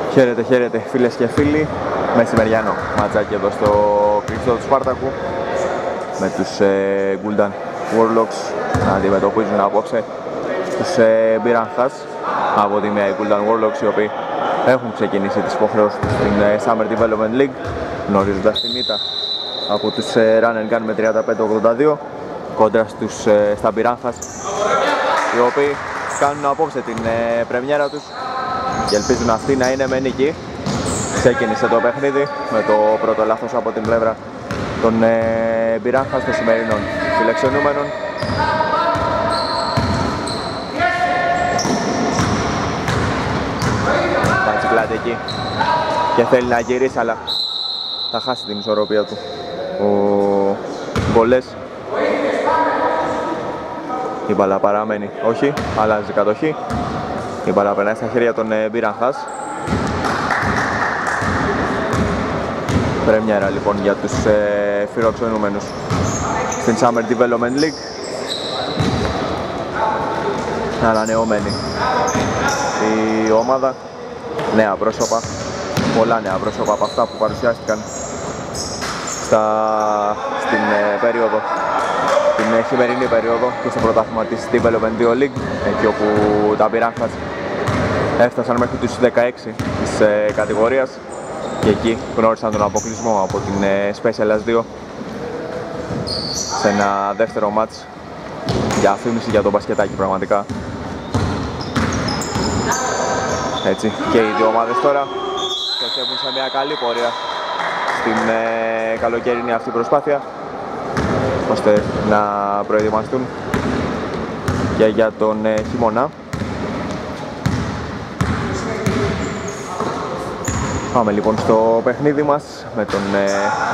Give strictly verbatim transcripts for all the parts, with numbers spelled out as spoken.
Χαίρετε, χαίρετε φίλες και φίλοι. Μεσημεριανό ματσάκι εδώ στο κλειστό του Σπάρτακου με τους ε, Gul'dan Warlocks να αντιμετωπίζουν απόψε τους ε, Biranjas. Από τη μία οι Gul'dan Warlocks, οι οποίοι έχουν ξεκινήσει τις υποχρεώσεις τους στην ε, Summer Development League, γνωρίζοντας την ήττα από τους ε, Run and Gun με τριάντα πέντε ογδόντα δύο κόντρα στους, ε, στα Biranjas, οι οποίοι κάνουν απόψε την ε, πρεμιέρα τους και ελπίζουν αυτή να είναι με νίκη. Ξεκίνησε το παιχνίδι με το πρώτο λάθος από την πλευρά των ε, Biranjas των σημερινών φιλεξιωνούμενων. Πατσικλάται εκεί και θέλει να γυρίσει, αλλά θα χάσει την ισορροπία του ο Γκολές. Η μπάλα παραμένει, όχι, αλλάζει κατοχή. Η μπάλα περνάει στα χέρια των ε, Biranjas. Πρεμιέρα λοιπόν για τους ε, φιλοξενούμενους στην Summer Development League. Ανανεωμένη η ομάδα, νέα πρόσωπα, πολλά νέα πρόσωπα από αυτά που παρουσιάστηκαν στα, στην ε, περίοδο, την ε, χειμερινή περίοδο και στο πρωτάθλημα της Development δύο League, εκεί όπου τα Biranjas έφτασαν μέχρι τους δεκαέξι της ε, κατηγορίας και εκεί γνώρισαν τον αποκλεισμό από την ε, Special ες δύο σε ένα δεύτερο μάτς για αφήμιση για τον μπασκετάκι πραγματικά. Έτσι και οι δύο ομάδες τώρα στοχεύουν σε μια καλή πορεία στην ε, καλοκαιρινή αυτή προσπάθεια, ώστε να προετοιμαστούν και για τον ε, χειμώνα. Πάμε λοιπόν στο παιχνίδι μας με τον, ε,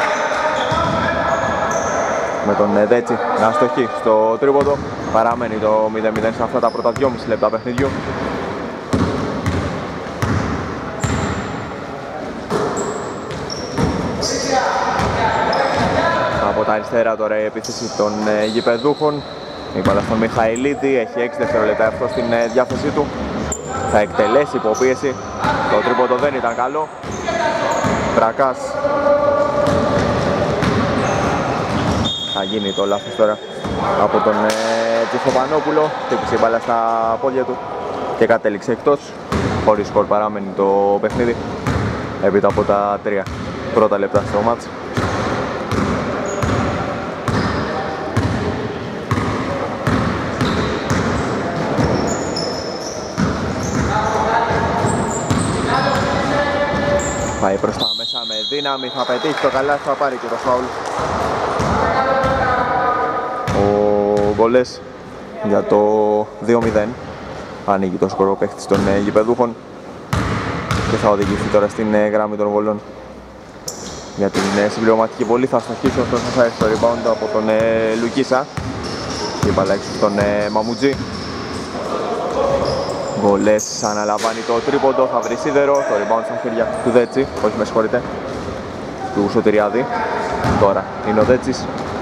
με τον ε, Δέτσι να αστοχεί στο τρίποντο. Παραμένει το μηδέν μηδέν σε αυτά τα πρώτα δυόμισι λεπτά παιχνιδιού. Από τα αριστερά τώρα η επίθεση των ε, γηπεδούχων. Η μπάλα στον Μιχαηλίδη, έχει έξι δευτερόλεπτα αυτό στην ε, διάθεσή του. Θα εκτελέσει υποπίεση. Το τρίποντο δεν ήταν καλό. Βρακάς. Θα γίνει το λάθος τώρα από τον ε, Τσιφοπανόπουλο. Χτύπησε η μπάλα στα πόδια του και κατέληξε εκτός. Χωρίς σκορ παραμένει το παιχνίδι έπειτα από τα τρία πρώτα λεπτά στο μάτς. Πάει προς τα μέσα με δύναμη, θα πετύχει το καλάθι, θα πάρει και το φάουλ. Ο Γκολές για το δύο μηδέν. Ανοίγει το σκορ ο παίχτης των ε, γηπεδούχων και θα οδηγηθεί τώρα στην ε, γράμμη των βολών για την ε, συμπληρωματική βολή. Θα στοχίσει, ωστόσο θα έρθει το rebound από τον ε, Λουκίσα. Η μπάλα έξω στον ε, Μαμουτζή. Γκολές αναλαμβάνει το τρίποντο, θα βρει σίδερο, το rebound στα χέρια του Δέτσι, όχι με συγχωρείτε, του Σωτηριάδη. Τώρα είναι ο Δέτσις.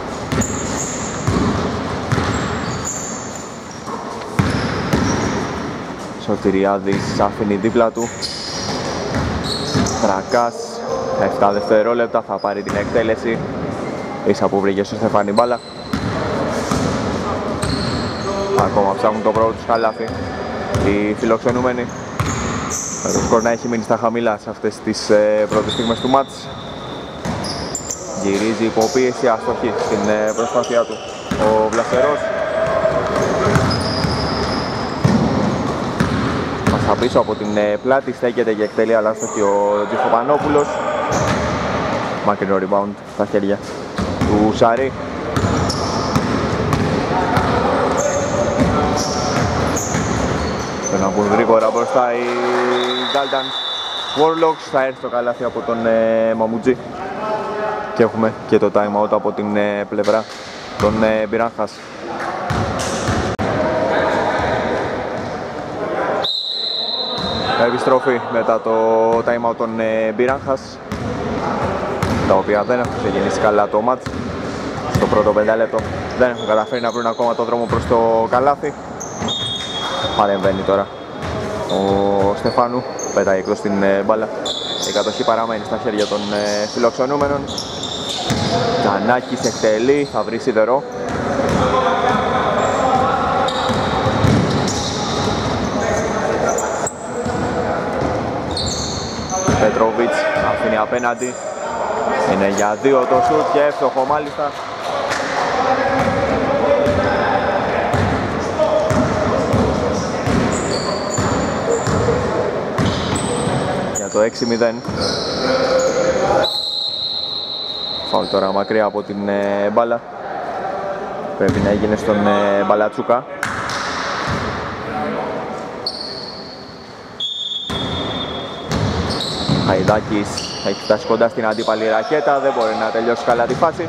Σωτηριάδης αφήνει δίπλα του. Τρακάς, επτά δευτερόλεπτα, θα πάρει την εκτέλεση. Ίσα που βρήκε στο Στεφάνι μπάλα. Ακόμα ψάχνουν το πρώτο τους καλάθι οι φιλοξενούμενοι, με το σκορ να έχει μείνει στα χαμηλά σε αυτές τις ε, πρώτες στιγμές του μάτς. Γυρίζει υποπίεση, αστοχή στην ε, προσπάθειά του ο Βλαστερός. Μας πίσω από την ε, πλάτη στέκεται και εκτελεί, αλλά αστοχή ο Τζιφοπανόπουλος. Μακρινό rebound στα χέρια του Σαρή. Να μπουν γρήγορα μπροστά οι Gul'dan Warlocks. Θα έρθει το καλάθι από τον ε, Μαμουτζή και έχουμε και το time out από την ε, πλευρά των ε, Biranjas. Επιστροφή μετά το time out των ε, Biranjas, τα οποία δεν έχουν ξεκινήσει καλά το match. Στο πρώτο πεντάλεπτο δεν έχουν καταφέρει να βρουν ακόμα το δρόμο προς το καλάθι. Παρεμβαίνει τώρα ο Στεφάνου, πετάει εκτός την μπάλα. Η κατοχή παραμένει στα χέρια των φιλοξενούμενων. Τζανάκης εκτελεί, θα βρει σίδερο. Πετροβίτς αφήνει απέναντι. Είναι για δύο το σουτ και εύστοχο μάλιστα. Για το έξι μηδέν. Φάουλ τώρα μακριά από την ε, μπάλα. Πρέπει να έγινε στον ε, Μπαλατσούκα. Χαϊδάκης έχει φτάσει κοντά στην αντίπαλη ρακέτα, δεν μπορεί να τελειώσει καλά τη φάση.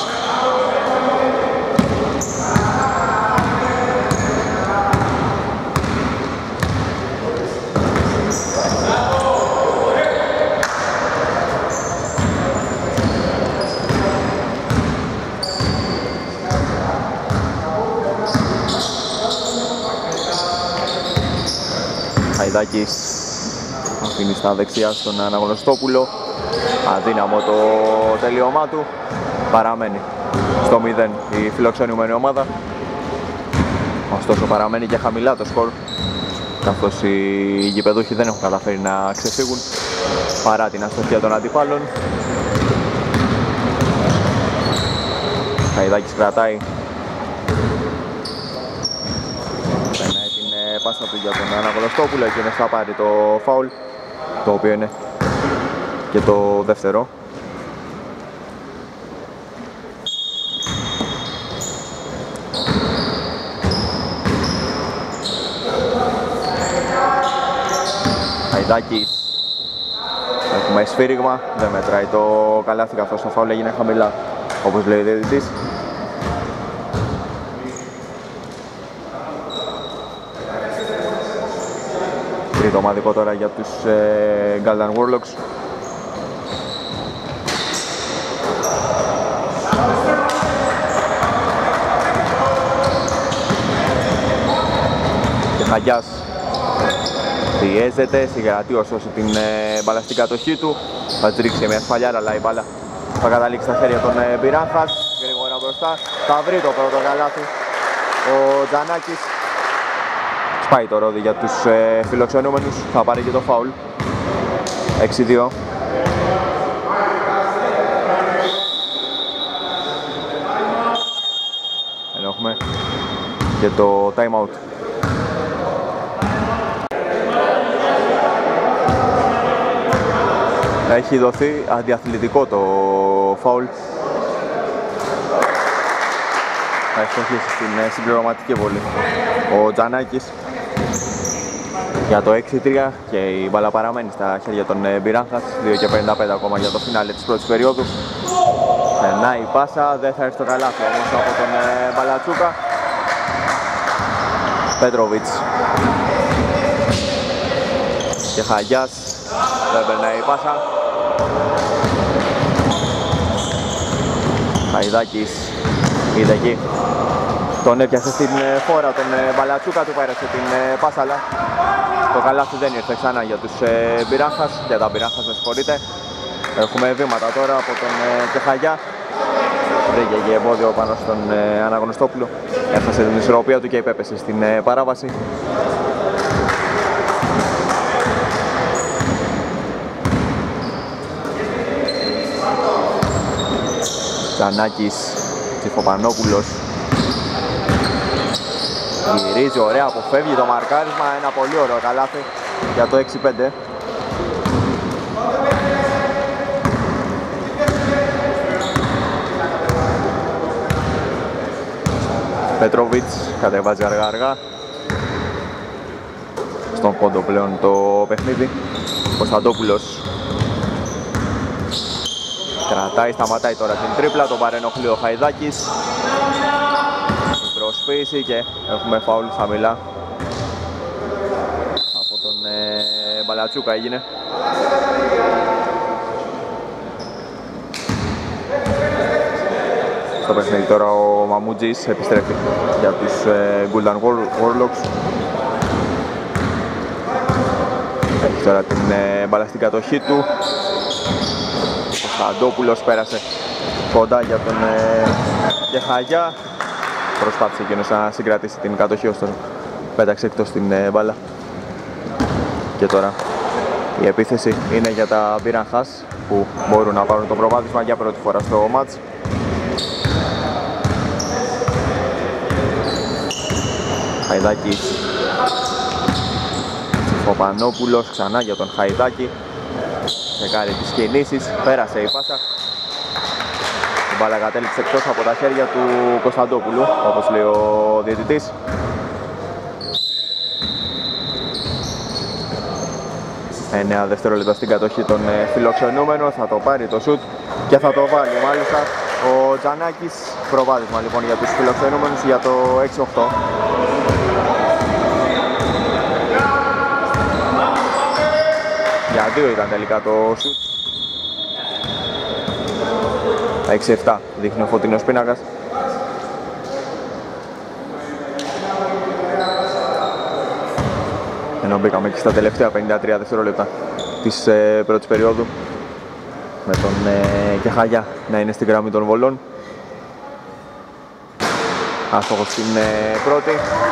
Χαϊδάκης αφήνει στα δεξιά στον Αναγνωστόπουλο. Αδύναμο το τελείωμά του. Παραμένει στο μηδέν η φιλοξενούμενη ομάδα. Ωστόσο παραμένει και χαμηλά το σκορ, καθώς οι γηπεδούχοι δεν έχουν καταφέρει να ξεφύγουν παρά την αστοχία των αντιπάλων. Χαϊδάκης κρατάει. Περνάει την πάσα του για τον Αναγνωστόπουλο, εκείνος θα πάρει το φάουλ, το οποίο είναι και το δεύτερο. Χαϊδάκης, έχουμε σφύριγμα, δεν μετράει το καλάθι καθώς το φάουλ έγινε χαμηλά, όπως λέει ο διαιτητής. Τρίτο ομαδικό τώρα για τους ε, Golden Warlocks. Και Χαγιάς πιέζεται, συγκρατεί όσο την ε, μπάλα στην κατοχή του. Θα τρίξει μια σφαλιάρα, αλλά η μπάλα θα καταλήξει στα χέρια των ε, Πυράχας. Γρήγορα μπροστά, θα βρει το πρώτο καλάθι ο Τζανάκης. Σπάει το ρόδι για τους ε, φιλοξενούμενους, θα πάρει και το φάουλ. έξι δύο. Ενώ έχουμε και το time out. Έχει δοθεί αντιαθλητικό το φάουλ. Θα ευστοχίσει στην συμπληρωματική βολή ο Τζανάκης για το έξι τρία και η μπάλα παραμένει στα χέρια των Μπυράχας. δύο και πενήντα πέντε ακόμα για το φινάλε της πρώτης περίοδου. Περνάει η πάσα, δεν θα έρθει το καλάθι όμως από τον Μπαλατσούκα. Πέτροβιτς και Χαγιάς, δεν περνάει η πάσα. Χαϊδάκης είδε εκεί, τον έπιασε στην φόρα τον Μπαλατσούκα, του πέρασε την πάσα, αλλά το καλάθι δεν ήρθε ξανά για τους Μπυράχας, για τα Μπυράχας με συγχωρείτε. Έχουμε βήματα τώρα από τον Κεχαγιά. Βρήκε και εμπόδιο πάνω στον Αναγνωστόπουλο, έφτασε την ισορροπία του και υπέπεσε στην παράβαση. Τζανάκης, Τσιφοπανόπουλος γυρίζει ωραία, αποφεύγει το μαρκάρισμα, ένα πολύ ωραίο καλάθι για το έξι πέντε. Πετροβίτς κατεβάζει αργά αργά στον πόντο πλέον το παιχνίδι. Κωνσταντόπουλος κρατάει, σταματάει τώρα την τρίπλα, τον παρενοχλεί ο Χαϊδάκης. Η προσποίηση και έχουμε φάουλ χαμηλά από τον ε, Μπαλατσούκα έγινε. Στο παιχνίδι τώρα ο Μαμούτζης επιστρέφει για τους ε, Golden Warlocks. τώρα την ε, μπάλα στην κατοχή του. Ο Κωνσταντόπουλος πέρασε κοντά για τον ε, Κεχαγιά. Προσπάθησε εκείνος να συγκρατήσει την κατοχή, ωστόσο πέταξε εκτός την ε, μπάλα. Και τώρα η επίθεση είναι για τα Πυραχάς που μπορούν να πάρουν το προβάδισμα για πρώτη φορά στο μάτς. Χαϊδάκης, Τσιφοπανόπουλος ξανά για τον Χαϊδάκη. Τσεκάρει τις κινήσεις, πέρασε η πάσα. Η μπάλα κατέληξε εκτός από τα χέρια του Κωνσταντόπουλου, όπως λέει ο διαιτητής. εννέα δευτερόλεπτα στην κατοχή των φιλοξενούμενων, θα το πάρει το σουτ και θα το βάλει μάλιστα ο Τζανάκης. Προβάδισμα λοιπόν για τους φιλοξενούμενους για το έξι οκτώ. Για δύο ήταν τελικά το σουτ. έξι επτά δείχνει ο φωτεινός πίνακας. Ενώ μπήκαμε και στα τελευταία πενήντα τρία δευτερόλεπτα της ε, πρώτης περίοδου, με τον ε, Κεχαγιά να είναι στην γραμμή των βολών. Άστοχος στην ε, πρώτη.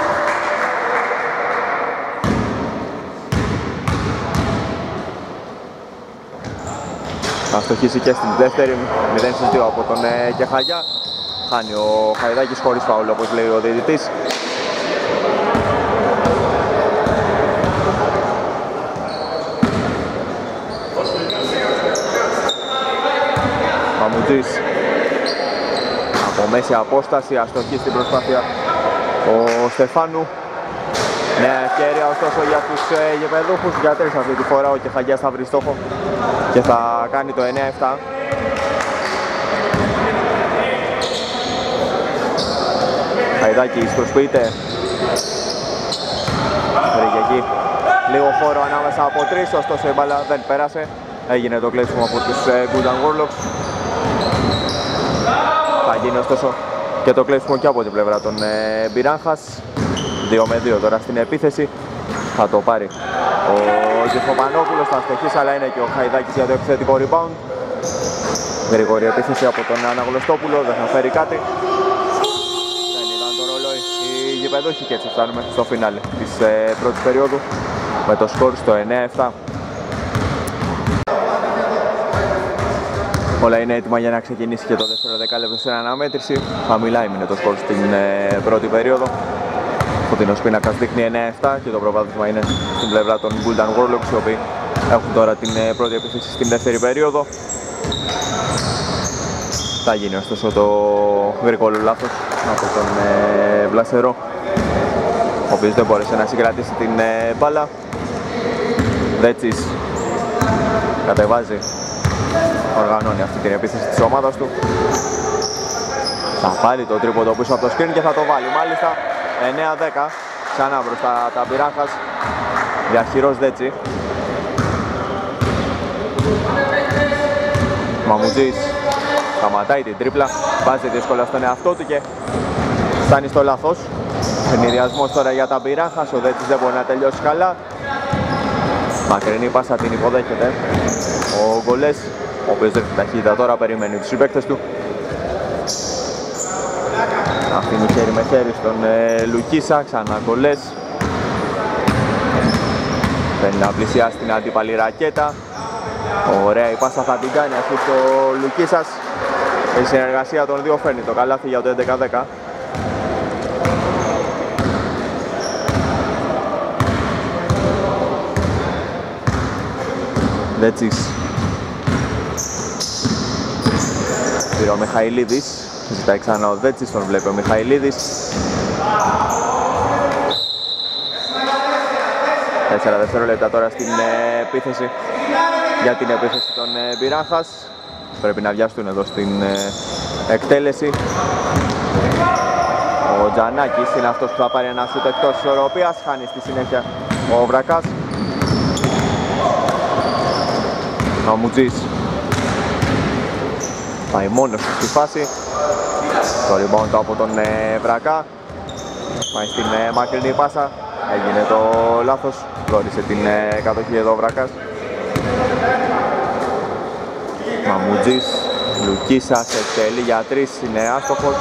Θα στοχίσει και στην δεύτερη, μηδέν στις δύο από τον ε, Κεχαγιά. Χάνει ο Χαϊδάκης χωρίς φάουλ, όπως λέει ο διαιτητής. Μαμουτζής από μέση απόσταση, αστοχή στην προσπάθεια ο Στεφάνου. Νέα ευκαιρία ωστόσο για τους ε, γηπεδούχους, για τρεις αυτή τη φορά ο Κεχαγιάς θα βρει στόχο και θα κάνει το εννέα επτά. Χαϊδάκης προσποιείται, βρήκε εκεί λίγο χώρο ανάμεσα από τρεις, ωστόσο η μπάλα δεν πέρασε. Έγινε το κλέψιμο από τους ε, Golden Warlocks. Θα γίνει ωστόσο και το κλέψιμο και από την πλευρά των ε, Μπιράχας. δύο με δύο τώρα στην επίθεση. Θα το πάρει ο Ζηφοπανόπουλος, θα στοχίσει, αλλά είναι και ο Χαϊδάκης για το επιθετικό rebound. Γρήγορη επίθεση από τον Αναγνωστόπουλο, δεν θα φέρει κάτι. Δεν ήταν το ρολόι οι γηπεδούχοι και έτσι φτάνουμε στο φινάλε της ε, πρώτης περίοδου με το σκορ στο εννέα επτά. Όλα είναι έτοιμα για να ξεκινήσει και το δεύτερο δεκάλεπτο στην αναμέτρηση. Χαμηλά έμεινε το σκορ στην ε, πρώτη περίοδο. Ο φωτεινός πίνακας δείχνει εννέα επτά και το προβάδισμα είναι στην πλευρά των Golden Warlocks, οι οποίοι έχουν τώρα την ε, πρώτη επίθεση στην δεύτερη περίοδο. Θα γίνει ωστόσο το γρήγορο λάθος από τον ε, Βλασερό, ο οποίος δεν μπόρεσε να συγκρατήσει την ε, μπάλα. Δέτσις κατεβάζει, οργανώνει αυτή την επίθεση της ομάδας του. Θα πάρει το τρίποντο πίσω από το screen και θα το βάλει μάλιστα. εννέα δέκα, ξανά μπροστά τα Πυράχας, διαχειρός Δέτσι. Μαμουτζής σταματάει την τρίπλα, βάζει δύσκολα στον εαυτό του και φτάνει στο λάθος. Ενηδιασμός τώρα για τα Πυράχας, ο Δέτσις δεν μπορεί να τελειώσει καλά. Μακρινή πάσα την υποδέχεται ο Γκολές, ο οποίος ρίχνει ταχύτητα τώρα, περιμένει τους συμπαίκτες του. Αφήνει χέρι με χέρι στον ε, Λουκίσα, ξανά Γκολές. Παίρνει να πλησιάσει την αντίπαλη ρακέτα. Ωραία η πάσα θα την κάνει αυτή το Λουκίσας. Η συνεργασία των δύο φέρνει το καλάθι για το έντεκα δέκα. Δέτσις. Πήρε ο Μιχαηλίδης. Ζητάει ξανά ο Δέτσις, τον βλέπει ο Μιχαηλίδης. Τέσσερα δευτερόλεπτα τώρα στην ε, επίθεση, για την επίθεση των ε, Πυράχας. Πρέπει να βιαστούν εδώ στην ε, εκτέλεση. Ο Τζανάκης είναι αυτός που θα πάρει ένα σουτ εκτός ισορροπίας. Χάνει στη συνέχεια ο Βρακάς. Ο Μουτζής πάει μόνος στη φάση. Το rebound από τον ε, Βρακά. Πάει στην ε, μακρινή πάσα έγινε το λάθος, γνώρισε την ε, κατοχή εδώ ο Βράκας. Μαμουτζής, Λουκίσας, εκτελεί για τρεις, είναι άστοχος.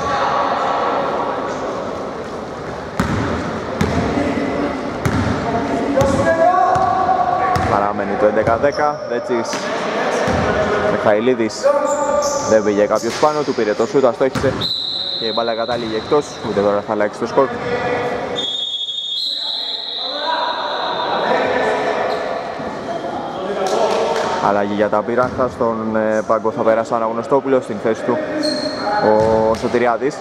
Παραμένει το έντεκα δέκα, Δέτσης, Μιχαηλίδης, δεν πήγε κάποιος πάνω του, πήρε το σούτ, αστόχισε και η μπάλα κατάληγε εκτός, ούτε τώρα θα αλλάξει το σκορ. Αλλαγή για τα πειράχτα, στον ε, πάγκο θα περάσει ο Αναγνωστόπουλος, στην θέση του ο Σωτηριάδης.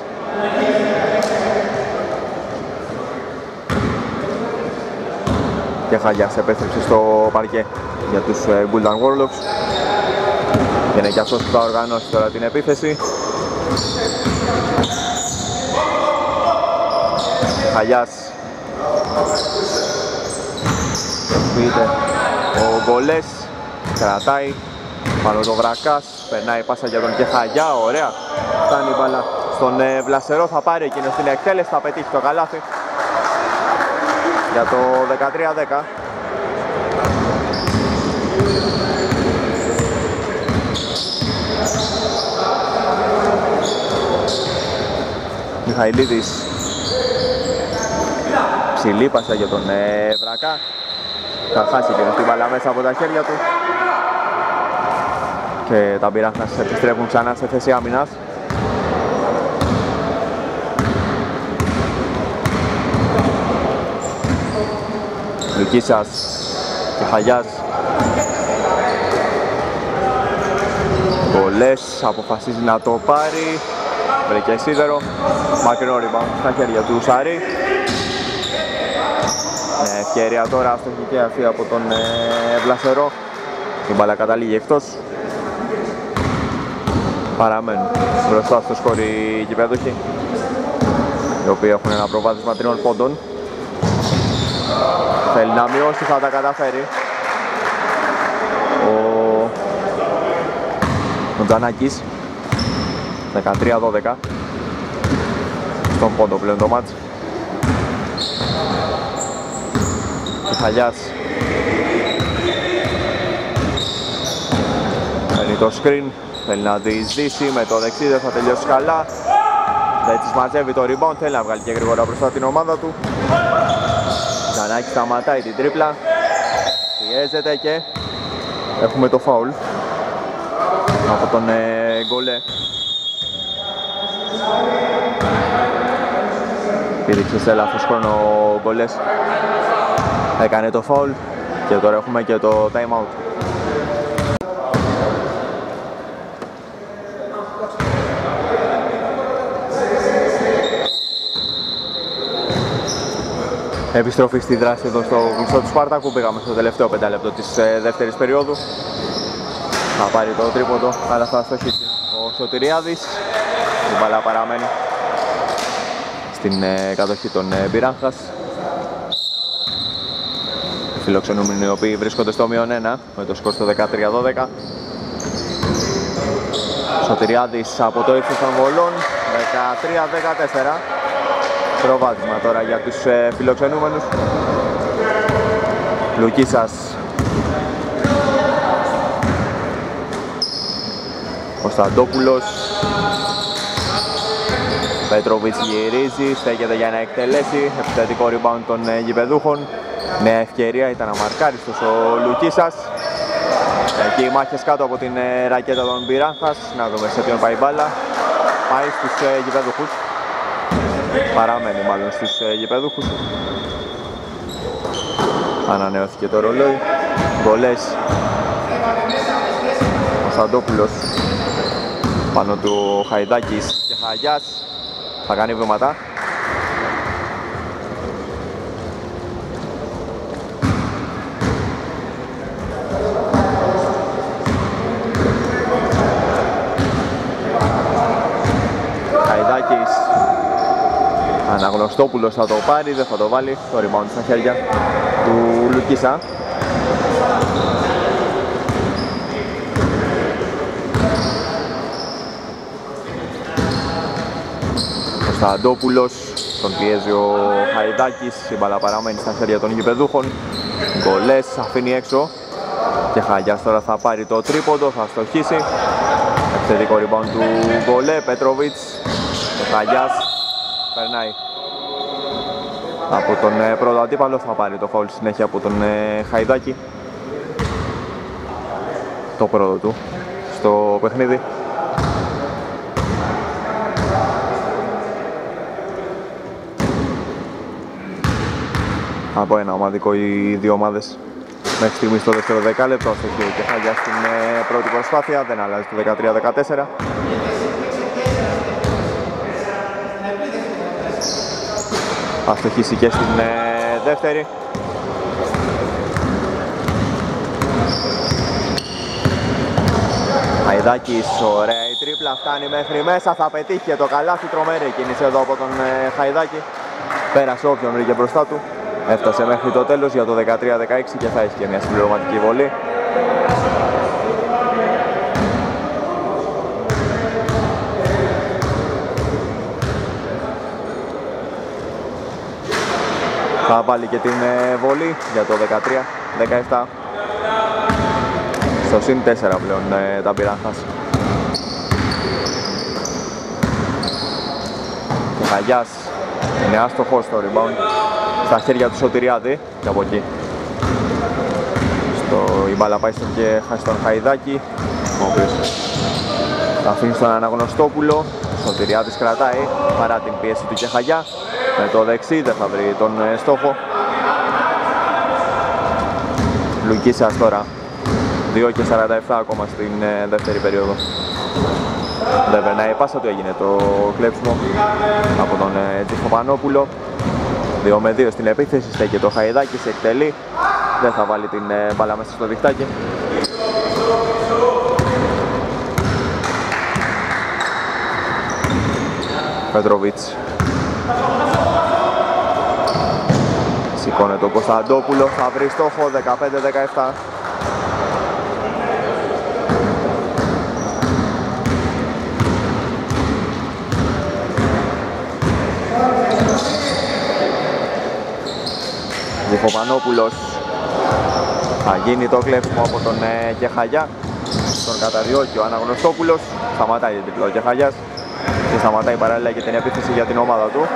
Και Χαγιάς επέστρεψε στο παρκέ για τους ε, Golden Warlocks. Και είναι και αυτός που θα οργανώσει τώρα την επίθεση. Χαγιάς. Πείτε ο Γκολές. Κρατάει πάνω το Βρακάς, περνάει πάσα για τον Κεχαγιά, ωραία. Φτάνει η μπάλα στον ε, Βλασερό, θα πάρει εκείνος την εκτέλεση, θα πετύχει το καλάθι για το δεκατρία δέκα. Μιχαηλίδης, ψηλή πάσα για τον ε, Βρακά. Θα χάσει και την μπάλα μέσα από τα χέρια του. Και τα πυράχνας επιστρέφουν ξανά σε θέση άμυνας. Λουκίσας και Χαγιάς. Γκολές, αποφασίζει να το πάρει. Βρήκε σίδερο. Μακρινό rebound στα χέρια του Σάρη. Με ευκαιρία τώρα αστοχική αυτή από τον ε, Βλασερό. Η μπάλα καταλήγει εκτός. Παραμένουν μπροστά στο σκορ οι γηπέδοχοι, οι οποίοι έχουν ένα προβάδισμα τριών πόντων. Θέλει να μειώσει, θα τα καταφέρει ο, ο Τζανάκης. Δεκατρία δώδεκα στον πόντο πλέον το μάτς. Ο Χαλιάς παίρνει το screen, θέλει να διεισδύσει με το δεξί, δεν θα τελειώσει καλά. Δέτσης μαζεύει το rebound, θέλει να βγάλει και γρήγορα μπροστά την ομάδα του. Τζανάκης σταματάει την τρίπλα, πιέζεται και έχουμε το φάουλ από τον ε, Γκολέ. Πήδηξε σε λάθος χρόνο ο Γκολές, έκανε το φάουλ και τώρα έχουμε και το time out. Επιστροφή στη δράση εδώ στο κλειστό του Σπάρτακου. Πήγαμε στο τελευταίο πεντάλεπτο της ε, δεύτερης περίοδου. Θα πάρει το τρίποντο, αλλά θα στοχίσει ο Σωτηριάδης. Η μπαλά παραμένει στην ε, κατοχή των ε, Μπιράνχας. Οι φιλοξενούμενοι οι οποίοι βρίσκονται στο μείον ένα με το σκορ στο δεκατρία δώδεκα. Σωτηριάδης από το ύψος των βολών, δεκατρία δεκατέσσερα. Προβάδισμα τώρα για τους ε, φιλοξενούμενους. Λουκίσας. Κωνσταντόπουλος. Πέτροβιτς γυρίζει, στέκεται για να εκτελέσει. Επιθετικό rebound των ε, γηπεδούχων. Νέα ευκαιρία, ήταν αμαρκάριστος ο Λουκίσας. Εκεί οι μάχες κάτω από την ε, ρακέτα των Μπιράνχας. Να δούμε σε ποιον πάει η μπάλα. Πάει στους ε, γηπεδούχους. Παραμένει μάλλον στους ε, γηπεδούχους. Ανανεώθηκε το ρολόι. Γκολές. Κωνσταντόπουλος. Πάνω του Χαϊδάκης και Χαγιάς. Θα κάνει βήματα. Χαϊδάκης. Αναγνωστόπουλος θα το πάρει, δεν θα το βάλει. Το rebound στα χέρια του Λουκίσα. Κωνσταντόπουλος τον πιέζει ο Χαϊδάκης, η μπάλα παραμένει στα χέρια των γηπεδούχων. Γκολές, αφήνει έξω και Χαγιάς τώρα θα πάρει το τρίποντο, θα στοχίσει. Επιθετικό rebound του Γκολέ, Πέτροβιτς, ο Χαγιάς περνάει από τον πρώτο αντίπαλο, θα πάρει το φάουλ συνέχεια από τον Χαϊδάκη, το πρώτο του στο παιχνίδι. Από ένα ομαδικό οι δύο ομάδες μέχρι στιγμή στο δεύτερο δεκάλεπτο. Αστοχεί και Χαγιάς στην πρώτη προσπάθεια, δεν αλλάζει το δεκατρία δεκατέσσερα. Θα στοχίσει και στην δεύτερη. Χαϊδάκης, ωραία η τρίπλα, φτάνει μέχρι μέσα, θα πετύχει και το καλάθι, τρομερή κίνηση εδώ από τον Χαϊδάκη. Πέρασε όποιον βρήκε μπροστά του. Έφτασε μέχρι το τέλος για το δεκατρία δεκαέξι και θα έχει και μια συμπληρωματική βολή. Θα βάλει και την βολή για το δεκατρία δεκαεπτά. Στο συν τέσσερα πλέον τα πειράχας. Ο Χαγιάς είναι άστοχος στο rebound στα χέρια του Σωτηριάδη και από εκεί στο, η μπάλα πάει στον, και στον Χαϊδάκη, ο οποίος θα αφήνει στον Αναγνωστόπουλο. Ο Σωτηριάδης κρατάει παρά την πίεση του και Χαγιά, με το δεξί δεν θα βρει τον στόχο. Λουκίσας τώρα, δύο και σαράντα επτά ακόμα στην δεύτερη περίοδο. Δεν περνάει η πάσα του, έγινε το κλέψιμο από τον Τζιφοπανόπουλο. δύο με δύο στην επίθεση, στέκεται το Χαϊδάκης, εκτελεί, δεν θα βάλει την μπάλα μέσα στο διχτάκι. Πέτροβιτς σηκώνεται ο Κωνσταντόπουλο, θα βρει στόχο, δεκαπέντε δεκαεπτά. Διχοπανόπουλος, θα γίνει το κλέψιμο από τον ε, Κεχαγιά, τον καταδιώκει ο Αναγνωστόπουλος, σταματάει την τριπλό Κεχαγιάς και σταματάει παράλληλα και την επίθεση για την ομάδα του.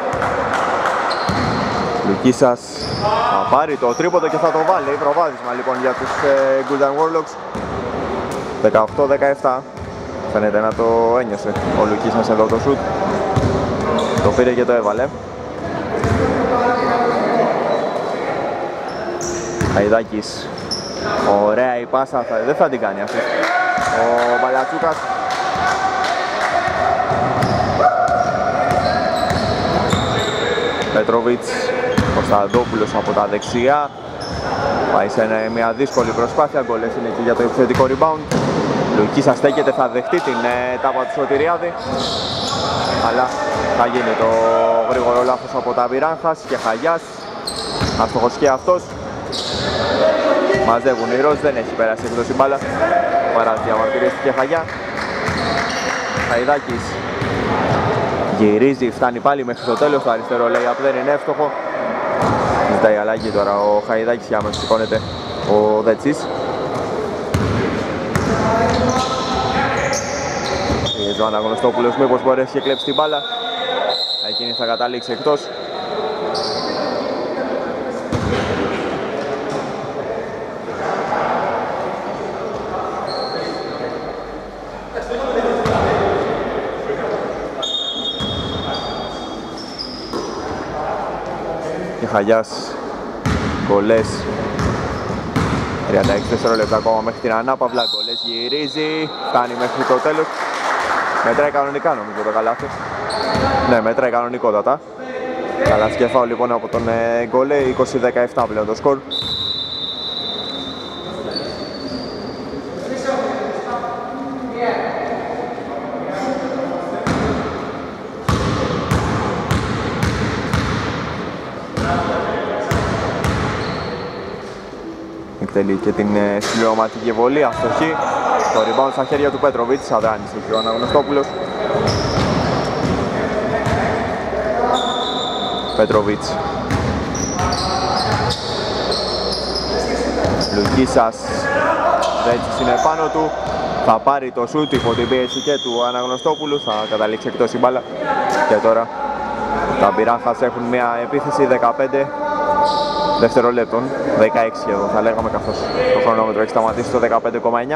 Λουκίσας θα πάρει το τρίποντο και θα το βάλει, προβάδισμα λοιπόν για τους ε, Golden Warlocks. δεκαοκτώ δεκαεπτά, φαίνεται να το ένιωσε ο Λουκίσας εδώ το σουτ, το πήρε και το έβαλε. Χαϊδάκης, ωραία η πάσα, θα, δεν θα την κάνει αυτή. Ο Μπαλατσούκας. Πέτροβιτς, Κωνσταντόπουλος από τα δεξιά. Πάει σε μια δύσκολη προσπάθεια, γκολές είναι και για το επιθετικό rebound. Λουκίσας στέκεται, θα δεχτεί την ε, τάπα του Σωτηριάδη. Αλλά θα γίνει το γρήγορο λάθος από τα Βιράνχας και Χαγιάς. Αστοχος και αυτός. Μαζεύουν οι Ροζ, δεν έχει πέρασει εκτός η μπάλα παρά διαμαρτυρίες του Κεχαγιά. Χαϊδάκης γυρίζει, φτάνει πάλι μέχρι το τέλος, το αριστερό layup δεν είναι εύστοχο. Ζητάει αλλαγή τώρα ο Χαϊδάκης και άμεσα σηκώνεται ο Δέτσης. Ο Αναγνωστόπουλος μήπως μπορέσει και κλέψει την μπάλα. Εκείνη θα καταλήξει εκτός. Χαγιάς, γκολές, τριάντα έξι δευτερόλεπτα ακόμα μέχρι την ανάπαυλα, γκολές γυρίζει, φτάνει μέχρι το τέλος. Μετράει κανονικά νομίζω το καλάθι. Ναι, μετράει κανονικότατα. Καλάθι και φάουλ λοιπόν από τον ε, γκολέ, είκοσι δεκαεπτά πλέον το σκορ. Εκτελεί και την ε, συμπληρωματική βολή, αστοχή. Το rebound στα χέρια του Πέτροβιτς, αδράνησε και ο Αναγνωστόπουλος. Πετροβίτς. Λουκίσας, Δέτσης είναι πάνω του. Θα πάρει το σούτ υπό την πίεση και του Αναγνωστόπουλου. Θα καταλήξει εκτός η μπάλα. Και τώρα τα Μπιράχας έχουν μια επίθεση δεκαπέντε δευτερολέπτων. δεκαέξι εδώ θα λέγαμε, καθώς το χρονόμετρο έχει σταματήσει στο δεκαπέντε κόμμα εννιά.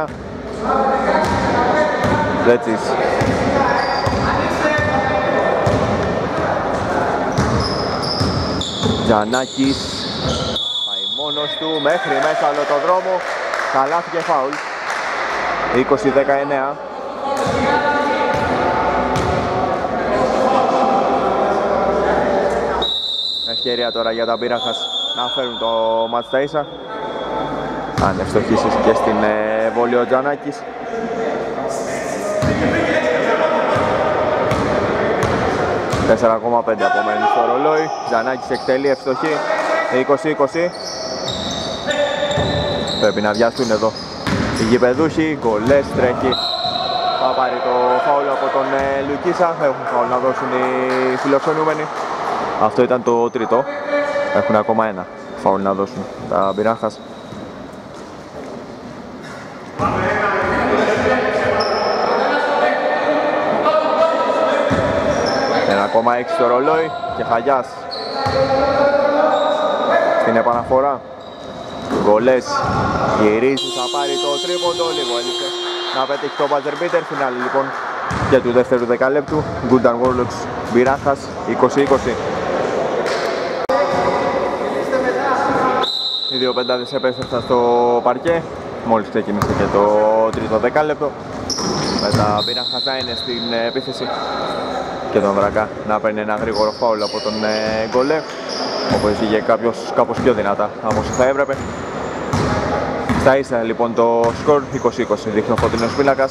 Δέτσης. Τζανάκης. Πάει μόνος του μέχρι μέσα όλο το δρόμο. Καλάθι και φάουλ. είκοσι δεκαεννέα. Ευκαιρία τώρα για τα Μπιράχας να φέρουν το μάτς στα ίσα. Αν ευστοχίσει και στην ε, βόλη ο Τζανάκης. τέσσερα κόμμα πέντε απομένει στο ρολόι. Τζανάκης εκτελεί, ευστοχή. είκοσι είκοσι. Πρέπει να βιαστούν εδώ οι γηπεδούχοι. Γκολές, τρέχει. Θα πάρει το φάουλ από τον ε, Λουκίσα. Έχουν φάουλ να δώσουν οι φιλοξενούμενοι. Αυτό ήταν το τρίτο. Έχουν ακόμα ένα φάουλ να δώσουν τα Μπιράχας. ένα κόμμα έξι το ρολόι και Χαγιάς στην επαναφορά. Γκολές, γυρίζει, θα πάρει το τρίποντο, λίγο έλειψε να πετύχει το buzzer beater. Φινάλι λοιπόν και του δεύτερου δεκαλέπτου. Guldan Warlocks Μπιράχας είκοσι είκοσι. Οι δύο πεντάδες επέστρεψαν στο παρκέ. Μόλις ξεκίνησε και το τρίτο δεκάλεπτο. Με τα Μπιράχας να είναι στην επίθεση και τον Βρακά να παίρνει ένα γρήγορο φάουλ από τον ε, Γκολέ, όπως είχε κάποιος κάπως πιο δυνατά από όσο θα έπρεπε. Στα ίσα λοιπόν το σκορ είκοσι είκοσι, δείχνει ο φωτεινός πίνακας.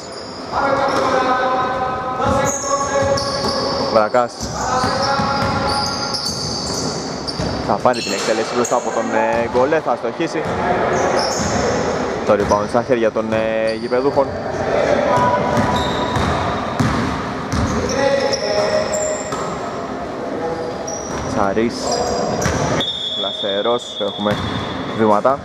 Βρακάς θα πάρει την εκτέλεση μπροστά από τον ε, Γκολέ, θα στοχίσει. Το rebound στα χέρια των ε, γηπεδούχων. Σαρής, Λασερός, έχουμε βήματα.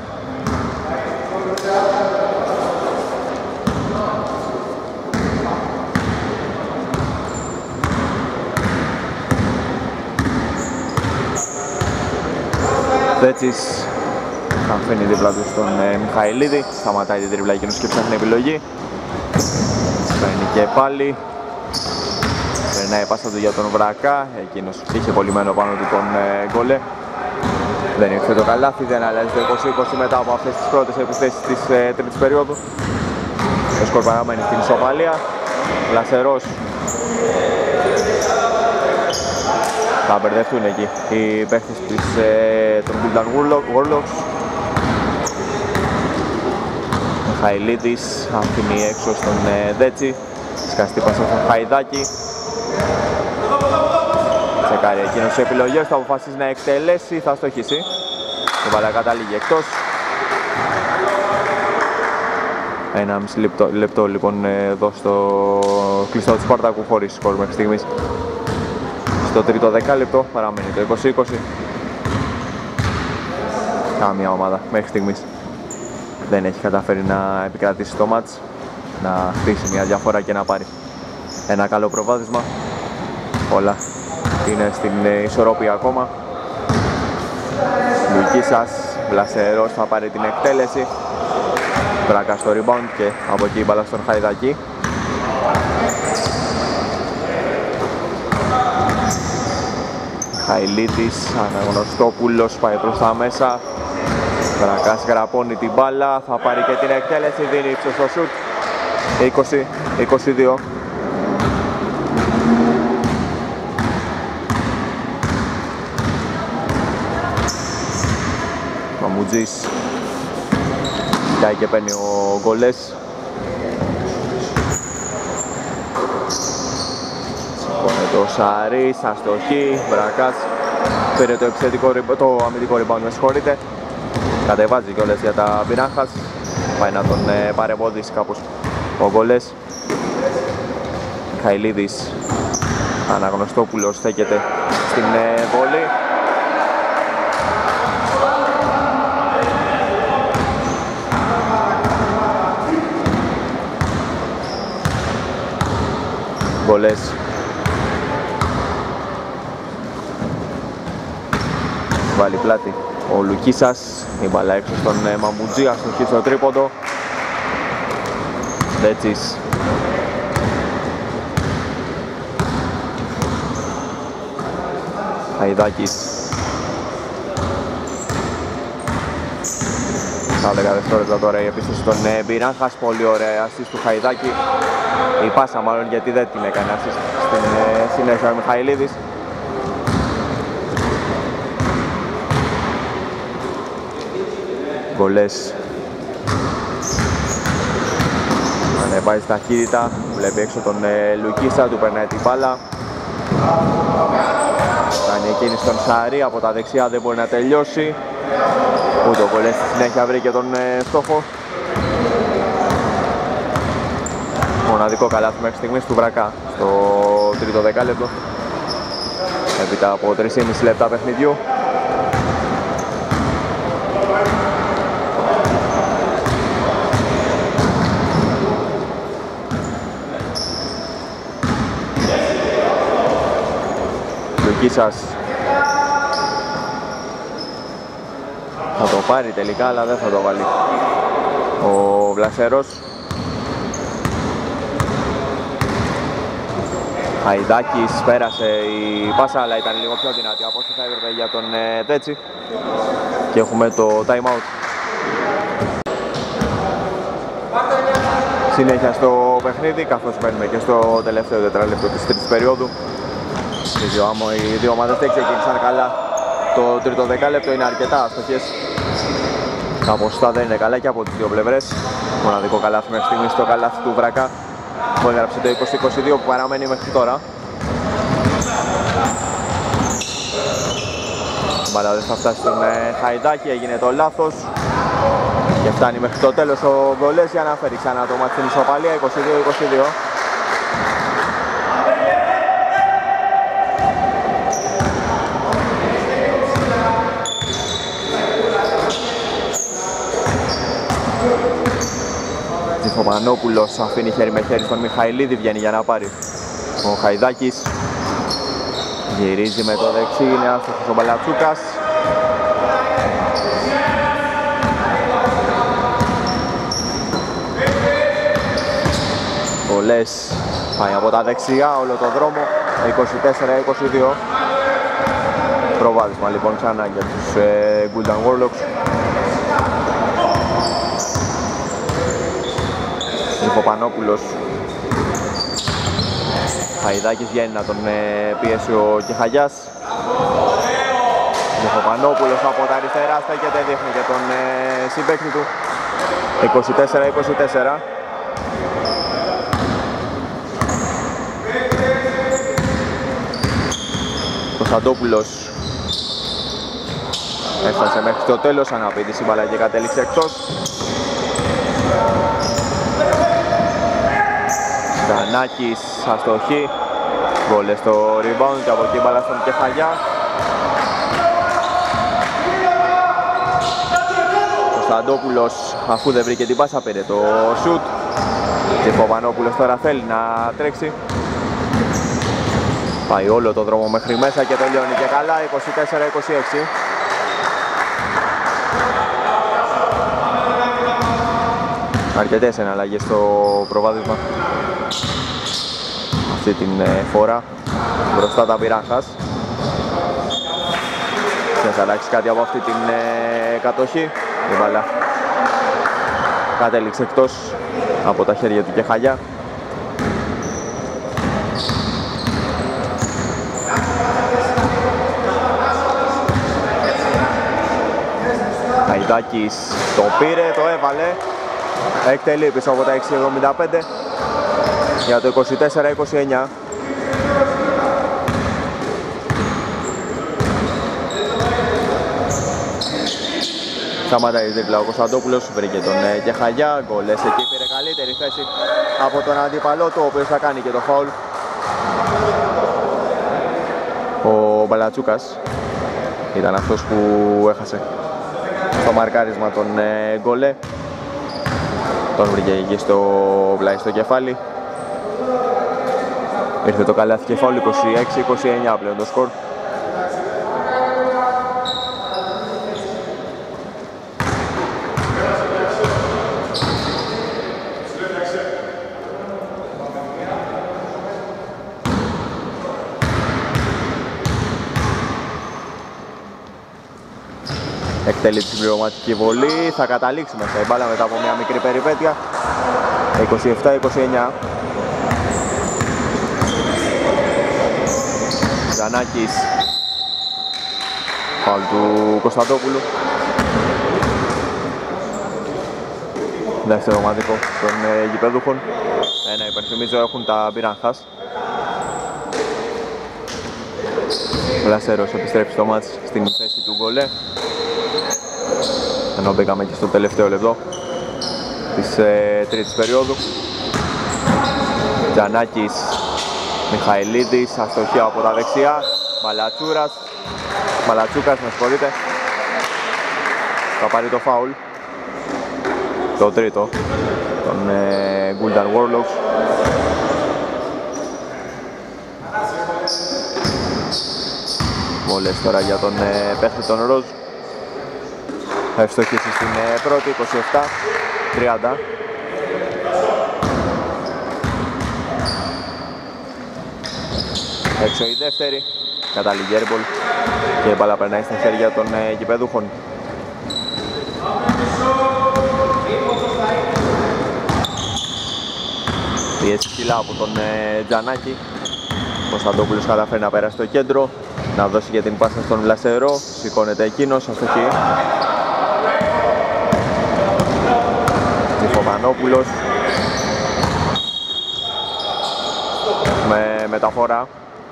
Δέτσης αφήνει δίπλα του στον ε, Μιχαηλίδη, σταματάει την τρίβλα εκείνος και ψάχνει επιλογή. Παίρνει και πάλι. Περνάει πάσα του για τον Βρακά, εκείνος είχε κολλημένο πάνω του τον ε, Γκολέ. Δεν ήρθε το καλάθι, δεν αλλάζει το είκοσι είκοσι μετά από αυτές τις πρώτες επιθέσεις της ε, τρίτης περίοδου. Το σκορ παραμένει στην ισοπαλία. Λασερός. Θα μπερδευτούν εκεί οι παίχτες της, ε, των Guldan Warlocks. Μιχαηλίδης αφήνει έξω στον ε, Δέτσι. Σκαστή πάσα στον Χαϊδάκη. Τσεκάρει εκείνος τις επιλογές, θα αποφασίσει να εκτελέσει, θα στοχίσει. Η μπάλα καταλήγει εκτός. Ένα μισή λεπτό, λεπτό λοιπόν εδώ στο κλειστό του Σπάρτακου χωρίς σκορ μέχρι στιγμής. Στο τρίτο δεκάλεπτο παραμένει το είκοσι είκοσι. Καμία ομάδα μέχρι στιγμής δεν έχει καταφέρει να επικρατήσει το μάτς, να χτίσει μια διαφορά και να πάρει ένα καλό προβάδισμα. Όλα είναι στην ισορροπία ακόμα. Λουκίσας, Βλασερός θα πάρει την εκτέλεση. Μπράκα στο rebound και από εκεί η μπάλα στον Χαϊδακή. Χαϊλίτης, Αναγνωστόπουλος πάει προς τα μέσα. Βρακάς γραπώνει την μπάλα, θα πάρει και την εκτέλεση, δίνει ύψος στο σουτ. είκοσι είκοσι δύο. Μαμουτζής κοιτάει και παίρνει ο Γκολές. Σηκώνει το Σαρής, αστοχή, Βρακάς πήρε το, επιθετικό, το αμυντικό rebound, με συγχωρείτε. Κατεβάζει κιόλας για τα Μπιράχας, πάει να τον ε, παρεμποδίσει κάπως ο Γκολές. Χαϊλίδης, Αναγνωστόπουλος στέκεται στην ε, βολή. Γκολές. Βάλει πλάτη ο Λουκίσας, η μπάλα έξω στον Μαμπουτζή, αστοχή στο τρίποντο. Ντέτσις. Χαϊδάκης. Στα δέκα δευτερόλεπτα τώρα η επίθεση των Μπιράχας, πολύ ωραία assist του Χαϊδάκη. Η πάσα μάλλον, γιατί δεν την έκανε assist στην συνέχεια ο Μιχαηλίδης. Γκολές. Ανεβάζει ταχύτητα, βλέπει έξω τον Λουκίσα, του περνάει την μπάλα. Κάνει εκείνη στον Σαρή, από τα δεξιά δεν μπορεί να τελειώσει. Ούτε ο Γκολές στη συνέχεια βρήκε τον στόχο. Μοναδικό καλάθι μέχρι στιγμής του Βρακά στο τρίτο δεκάλεπτο. Έπειτα από τρία και μισό λεπτά παιχνιδιού. Λουκίσας θα το πάρει τελικά, αλλά δεν θα το βάλει ο Βλασερός. Χαϊδάκης, πέρασε η πάσα, αλλά ήταν λίγο πιο δυνατή από όσο θα έπρεπε για τον Τέτση. Και έχουμε το time out. Συνέχεια στο παιχνίδι, καθώς μπαίνουμε και στο τελευταίο τετράλεπτο της τρίτης περίοδου. Οι δύο, οι δύο ομάδες δεν ξεκίνησαν καλά το τρίτο δεκάλεπτο, είναι αρκετά αστοχές. Τα ποσοστά δεν είναι καλά και από τις δύο πλευρές. Μοναδικό καλάθι μέχρι στιγμής το καλάθι του Βρακά, που έγραψε το είκοσι είκοσι δύο που παραμένει μέχρι τώρα. Η μπάλα δεν θα φτάσει στον Χαϊδάκη, έγινε το λάθος και φτάνει μέχρι το τέλος ο Γκολές για να φέρει ξανά το μάτι στην ισοπαλία, είκοσι δύο είκοσι δύο. Ο Μανόπουλος αφήνει χέρι με χέρι στον Μιχαηλίδη, βγαίνει για να πάρει ο Χαϊδάκης. Γυρίζει με το δεξί, είναι άστοχος ο Μπαλατσούκας. Γκολές, πάει από τα δεξιά όλο το δρόμο, είκοσι τέσσερα είκοσι δύο. Προβάδισμα λοιπόν ξανά για τους ε, Golden Warlocks. Παπανόπουλος. Χαϊδάκης βγαίνει να τον πιέσει ο Κεχαγιάς. Παπανόπουλος από τα αριστερά στέκεται, δείχνει και τον συμπαίκτη του. είκοσι τέσσερα είκοσι τέσσερα. Κωνσταντόπουλος έφτασε μέχρι το τέλος, αναπήδηση μπάλα και κατέληξε εκτός. Ζανάκης, αστοχή, γκολ στο rebound και από εκεί μπάλα στον Κεφαγιά. Κωνσταντόπουλος, αφού δεν βρήκε την πάσα, πήρε το σουτ. Και Παπανόπουλος τώρα θέλει να τρέξει. Πάει όλο το δρόμο μέχρι μέσα και τελειώνει και καλά, είκοσι τέσσερα είκοσι έξι. Αρκετές εναλλαγές στο προβάδισμα αυτή την φορά. Μπροστά τα Μπιράχας. Δεν θα αλλάξει κάτι από αυτή την κατοχή. Η μπάλα κατέληξε εκτός από τα χέρια του Κεχαγιά. Χαϊδάκης το πήρε, το έβαλε. Εκτελεί πίσω από τα έξι εβδομήντα πέντε για το είκοσι τέσσερα είκοσι εννιά. Σταματάει δίπλα ο Κωνσταντόπουλος, βρήκε τον Κεχαγιά, γκολές εκεί, πήρε καλύτερη θέση από τον αντίπαλό του, ο οποίος θα κάνει και το φάουλ. Ο Μπαλατσούκας ήταν αυτός που έχασε στο μαρκάρισμα τον Γκολέ. Τον βρήκε εκεί στο πλάι στο κεφάλι. Ήρθε το καλάθι και φάουλ, είκοσι έξι είκοσι εννιά πλέον το σκορ. Εκτελεί τη συμπληρωματική βολή, θα καταλήξει μέσα η μπάλα μετά από μια μικρή περιπέτεια. είκοσι επτά είκοσι εννιά. Ζανάκης, φάουλ του Κωνσταντόπουλου. Δεύτερο ομαδικό των ε, γηπέδουχων. Ένα υπενθυμίζω έχουν τα Μπιράνχας. Ο Λασέρος επιστρέφει στο μάτς στην θέση του γκολέ, ενώ μπήκαμε και στο τελευταίο λεπτό της ε, τρίτης περίοδου. Τζανάκης, Μιχαηλίδης, αστοχία από τα δεξιά, Μαλατσούρας, Μαλατσούκας, με συγχωρείτε. Θα πάρει το φάουλ, το τρίτο, των ε, Guldan Warlocks. Μόλις τώρα για τον ε, παίχτη των Ροζ. Θα ευστοχίσει στην ε, πρώτη, είκοσι επτά τριάντα. Έξω η δεύτερη, καταλήγει airball και η μπάλα περνάει στα χέρια των ε, γηπεδούχων. Πιέσει ψηλά από τον ε, Τζανάκη. Ο Κωνσταντόπουλος καταφέρει να περάσει στο κέντρο, να δώσει για την πάσα στον Βλασερό. Σηκώνεται εκείνος, αστοχή. Τυφομανόπουλος με μεταφορά.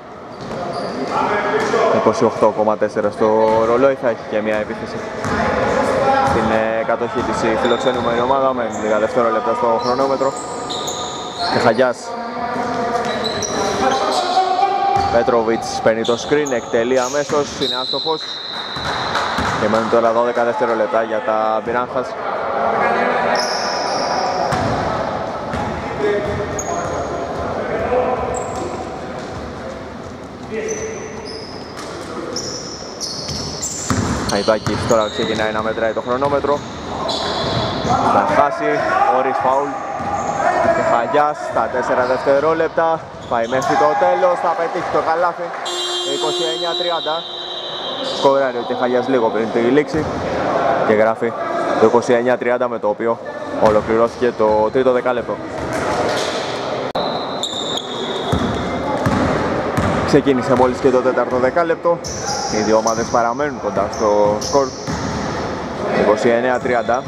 είκοσι οκτώ κόμμα τέσσερα στο ρολόι, θα έχει και μια επίθεση στην ε, κατοχή της η φιλοξενούμενη ομάδα με λίγα δευτερόλεπτα στο χρονόμετρο. Και Χαγιάς. Πέτροβιτς παίρνει το screen, εκτελεί αμέσως, είναι άστοχος. Και μένουν τώρα δώδεκα δευτερόλεπτα για τα Μπιράνχας. Χαϊδάκης τώρα ξεκινάει να μετράει το χρονόμετρο. Θα χάσει, χωρίς φάουλ. Και Χαγιάς στα τέσσερα δευτερόλεπτα. Πάει μέχρι το τέλος, θα πετύχει το καλάθι. είκοσι εννιά τριάντα. Σκοράρει ο Χαγιάς λίγο πριν τη λήξη. Και γράφει το είκοσι εννιά τριάντα, με το οποίο ολοκληρώθηκε το τρίτο δεκάλεπτο. Ξεκίνησε μόλις και το τέταρτο δεκάλεπτο. Οι δύο ομάδες παραμένουν κοντά στο σκορ. είκοσι εννιά τριάντα.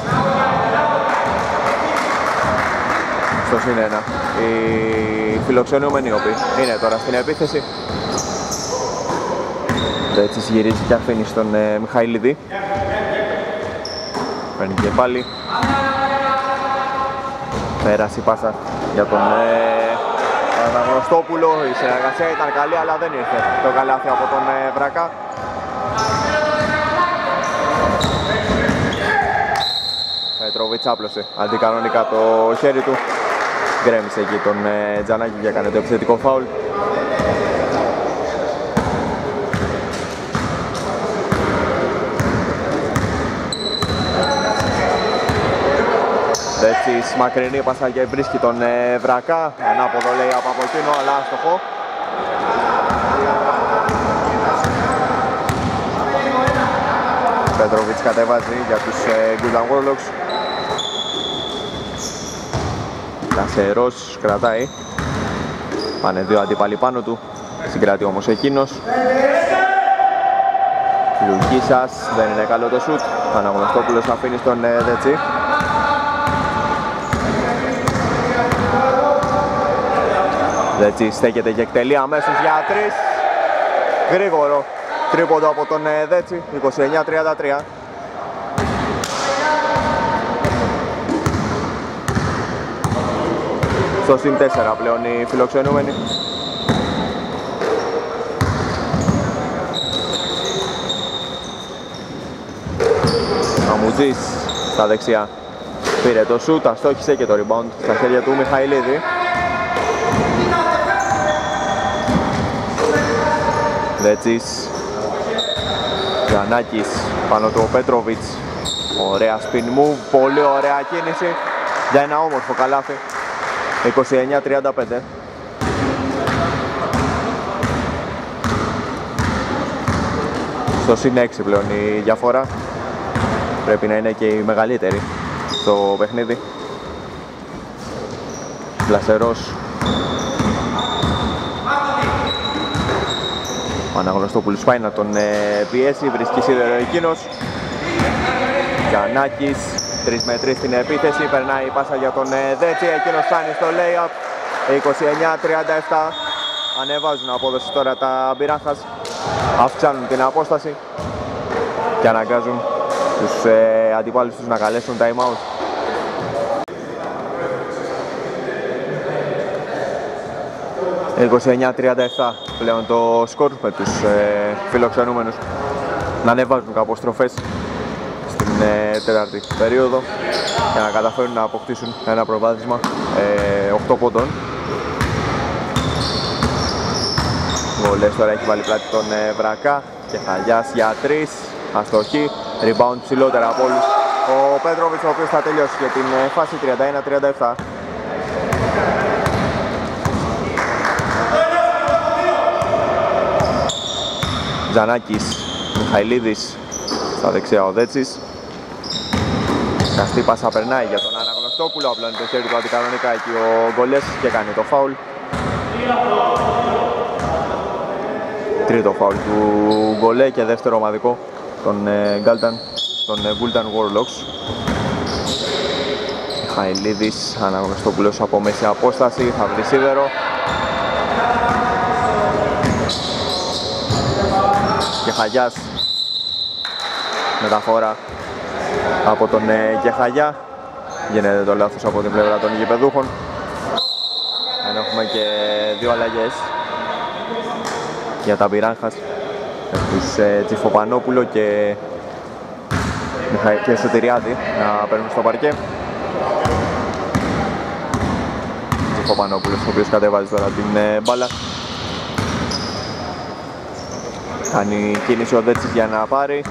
Στο συν ένα. Οι φιλοξενούμενοι όποιοι είναι τώρα στην επίθεση. Έτσι γυρίζει και αφήνει στον ε, Μιχαηλίδη. Παίρνει και πάλι. Πέρασε η πάσα για τον ε, Αναγνωστόπουλο. Η συνεργασία ήταν καλή, αλλά δεν ήρθε το καλάθι από τον ε, Βρακά. Πετροβίτς άπλωσε αντικανονικά το χέρι του. Γκρέμισε εκεί τον ε, Τζανάκη και έκανε το επιθετικό φάουλ. Έτσι μακρινή πάσα και βρίσκει τον ε, Βρακά. Ανάποδο λέει από από εκείνο, αλλά άστοχο. Πέτροβιτς κατεβάζει για τους ε, Guldan Warlocks. Κασερός κρατάει. Πάνε δύο αντίπαλοι πάνω του. Συγκρατεί όμως εκείνος. Λουκίσας, δεν είναι καλό το σουτ. Αναγνωστόπουλος αφήνει στον ε, Δετσί. Δετσί στέκεται και εκτελεί αμέσως για τρεις. Γρήγορο τρίποντο από τον ε, Δετσί. είκοσι εννιά τριάντα τρία. Στο συν τέσσερα πλέον οι φιλοξενούμενοι. Αμουτζής στα δεξιά πήρε το σούτ, αστόχισε και το rebound στα χέρια του Μιχαηλίδη. Δέτσης. Γιαννάκης πάνω του ο Πέτροβιτς. Ωραία spin move, πολύ ωραία κίνηση για ένα όμορφο καλάθι. είκοσι εννιά τριάντα πέντε. Στο συν έξι πλέον η διαφορά. Πρέπει να είναι και η μεγαλύτερη στο παιχνίδι. Βλασερός. Ο Αναγνωστόπουλος πάει να τον ε, πιέσει, βρίσκει σίδερο εκείνος. Γιαννάκης, τρεις με τρεις στην επίθεση, περνάει η πάσα για τον ε, Δέτσι, εκείνος φτάνει στο lay-up. είκοσι εννιά τριάντα επτά. Ανεβάζουν απόδοση τώρα τα Μπιράνχας, αυξάνουν την απόσταση και αναγκάζουν τους ε, αντιπάλους τους να καλέσουν time out. είκοσι εννιά τριάντα επτά πλέον το σκορ, με τους ε, φιλοξενούμενους να ανεβάζουν κάπως στροφές στην ε, τέταρτη περίοδο για να καταφέρουν να αποκτήσουν ένα προβάδισμα ε, οκτώ πόντων. Βολές τώρα έχει βάλει πλάτη τον ε, Βρακά και Χαλιάς για τρεις, αστοχή, rebound ψηλότερα από όλους ο Πέτροβιτς, ο οποίος θα τελειώσει για την ε, φάση τριάντα ένα τριάντα επτά. Τζανάκης, Μιχαηλίδης, στα δεξιά ο Δέτσης. Καστή πάσα περνάει για τον Αναγνωστόπουλο, απλώνει το χέρι του αντικανονικά εκεί ο Γκολές και κάνει το φάουλ. Τρίτο φάουλ του Γκολέ και δεύτερο ομαδικό τον Γκάλταν, τον Guldan Warlocks. Μιχαηλίδης, Αναγνωστόπουλος από μέση απόσταση, θα βρει σίδερο. Και Χαγιάς, μεταφορά από τον Κεχαγιά, γίνεται το λάθος από την πλευρά των γηπεδούχων. Αν έχουμε και δύο αλλαγές για τα Μπιράνχας, τους ε, Τσιφοπανόπουλο και, και Σωτηριάδη να παίρνουν στο παρκέ. Τσιφοπανόπουλος, ο οποίος κατεβάζει τώρα την ε, μπάλα. Κάνει κίνηση ο Δέτσης για να πάρει.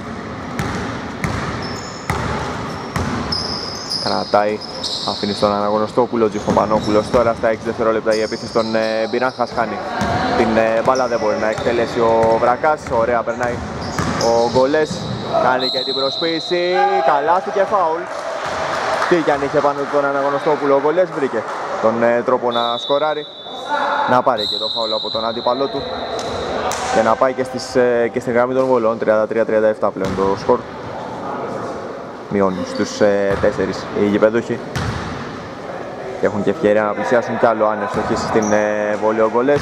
Κρατάει, αφήνει στον Αναγνωστόπουλο, Τζιφοπανόπουλος τώρα στα έξι δευτερόλεπτα η επίθεση των ε, Μπιράνχας χάνει την ε, μπάλα, δεν μπορεί να εκτελέσει ο Βρακάς, ωραία περνάει ο Γκολές, κάνει και την προσποίηση, καλάθι και φάουλ. Τι κι αν είχε πάνω του τον Αναγνωστόπουλο ο Γκολές, βρήκε τον ε, τρόπο να σκοράρει, να πάρει και το φάουλ από τον αντίπαλό του και να πάει και, στις, ε, και στην γραμμή των βολών. Τριάντα τρία τριάντα επτά πλέον το σκορ. Μειώνουν στους ε, τέσσερις οι γηπεδούχοι και έχουν και ευκαιρία να πλησιάσουν κι άλλο αν ευστοχίσει στην ε, βολή ο Γκολές.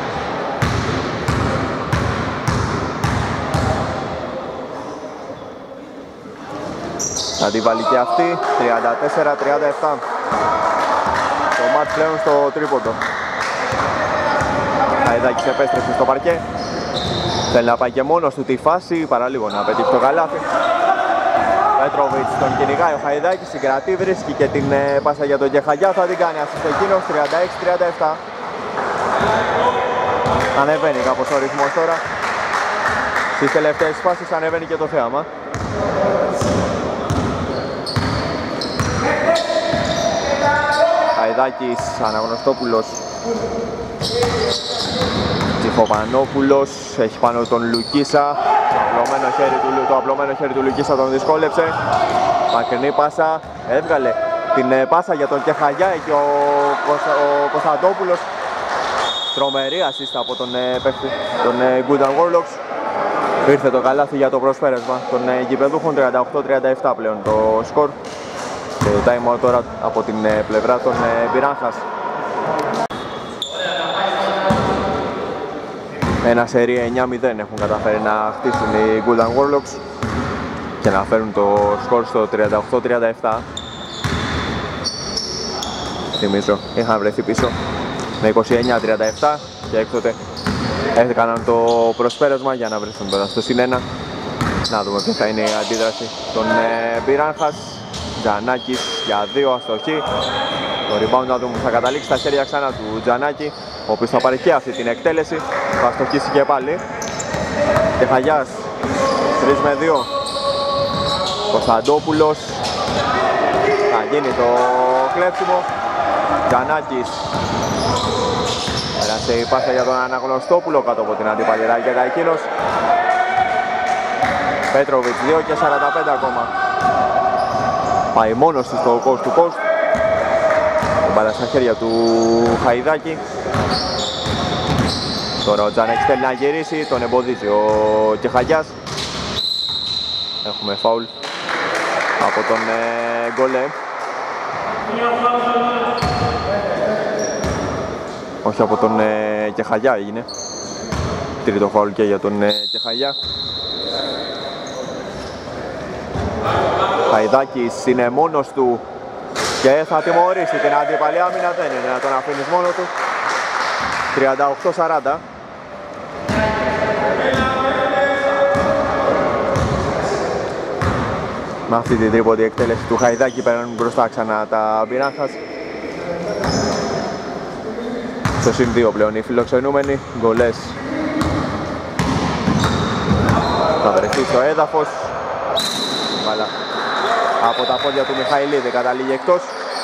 Θα τη βάλει και αυτή. Τριάντα τέσσερα τριάντα επτά. Το μάτς πλέον στο τρίποντο. Χαϊδάκης επέστρεψε στο παρκέ. Θέλει να πάει και μόνος του τη φάση, παρά λίγο να πετύχει το καλάθι. Πέτροβιτς τον κυνηγάει ο Χαϊδάκης, συγκρατεί, βρίσκει και την ε, πάσα για τον Κεχαγιά, θα την κάνει assist εκείνος. Τριάντα έξι τριάντα επτά. Ανεβαίνει κάπως ο ρυθμός τώρα. Στις τελευταίες φάσεις ανεβαίνει και το θέαμα. Χαϊδάκης, Αναγνωστόπουλος, Τσιφοπανόπουλος, έχει πάνω τον Λουκίσα, το απλωμένο χέρι του, το απλωμένο χέρι του Λουκίσα τον δυσκόλεψε. Μακρινή πάσα, έβγαλε την πάσα για τον Κεχαγιά και ο, ο Κωνσταντόπουλος. Τρομερή ασίστα από τον, τον Guldan Warlocks. Ήρθε το καλάθι για το προσπέρασμα των γηπεδούχων. Τριάντα οκτώ τριάντα επτά πλέον το σκορ. Και το time out τώρα από την πλευρά των Μπιράνχας. Ένα σερί εννιά μηδέν έχουν καταφέρει να χτίσουν οι Guldan Warlocks και να φέρουν το σκορ στο τριάντα οκτώ τριάντα επτά. Θυμίζω, είχαν βρεθεί πίσω με είκοσι εννιά τριάντα επτά και έκτοτε έκαναν το προσπέρασμα για να βρεθούν τώρα στο συν ένα. Να δούμε ποια θα είναι η αντίδραση των Μπιράνχας. Τζανάκης για δύο, αστοχή. Το rebound να δούμε θα καταλήξει στα χέρια ξανά του Τζανάκη, ο οποίος θα πάρει και αυτή την εκτέλεση. Θα αστοχίσει και πάλι. Κεχαγιάς, τρία με δύο. Κωνσταντόπουλος, θα γίνει το κλέψιμο. Τζανάκης, πέρασε η πάσα για τον Αναγνωστόπουλο κάτω από την αντίπαλη ράκετα εκείνος. Πέτροβιτς, δύο και σαράντα πέντε ακόμα. Πάει μόνος του στο coast to coast. Μπάλα στα χέρια του Χαϊδάκη. Τώρα ο Τζανάκης θέλει να γυρίσει, τον εμποδίζει ο Κεχαγιάς. Έχουμε φάουλ από τον ε, Γκολέ. Όχι, από τον ε, Κεχαγιά έγινε. Τρίτο φάουλ και για τον ε, Κεχαγιά. Χαϊδάκης είναι μόνος του και θα τιμωρήσει την αντίπαλη άμυνα. Δεν είναι να τον αφήνεις μόνο του. τριάντα οκτώ σαράντα. Με αυτή την τρίποντη εκτέλεση του Χαϊδάκη παίρνουν μπροστά ξανά τα Μπιράνχας. Στο συν δύο πλέον οι φιλοξενούμενοι. Γκολές θα βρεθεί στο έδαφος. Μπάλα από τα πόδια του Μιχαηλίδη καταλήγει εκτός.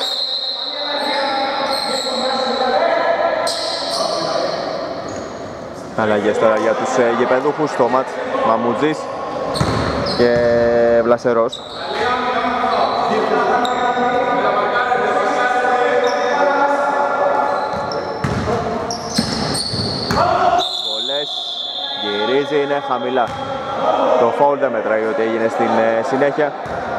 Αλλαγές τώρα για τους ε, γηπεδούχους. Στο ματ Μαμουτζής και Βλασερός. Πολλές, γυρίζει, είναι χαμηλά. Το φάουλ δεν μετράει ότι έγινε στην ε, συνέχεια.